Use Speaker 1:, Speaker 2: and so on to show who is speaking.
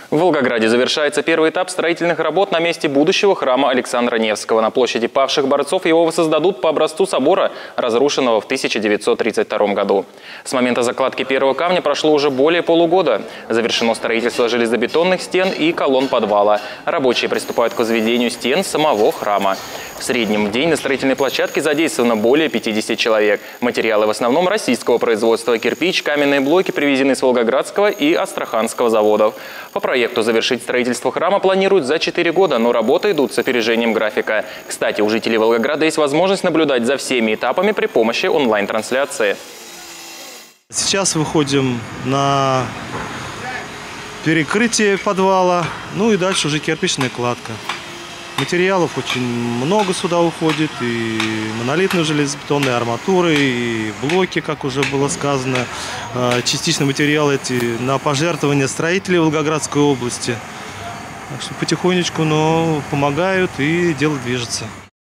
Speaker 1: В Волгограде завершается первый этап строительных работ на месте будущего храма Александра Невского. На площади павших борцов его воссоздадут по образцу собора, разрушенного в 1932 году. С момента закладки первого камня прошло уже более полугода. Завершено строительство железобетонных стен и колонн подвала. Рабочие приступают к возведению стен самого храма. В среднем в день на строительной площадке задействовано более 50 человек. Материалы в основном российского производства: кирпич, каменные блоки привезены с Волгоградского и Астраханского заводов. По проекту завершить строительство храма планируют за 4 года, но работы идут с опережением графика. Кстати, у жителей Волгограда есть возможность наблюдать за всеми этапами при помощи онлайн-трансляции.
Speaker 2: Сейчас выходим на перекрытие подвала, ну и дальше уже кирпичная кладка. Материалов очень много сюда уходит, и монолитные железобетонные арматуры, и блоки, как уже было сказано. Частично материалы эти на пожертвования строителей Волгоградской области. Так что потихонечку, но помогают, и дело движется.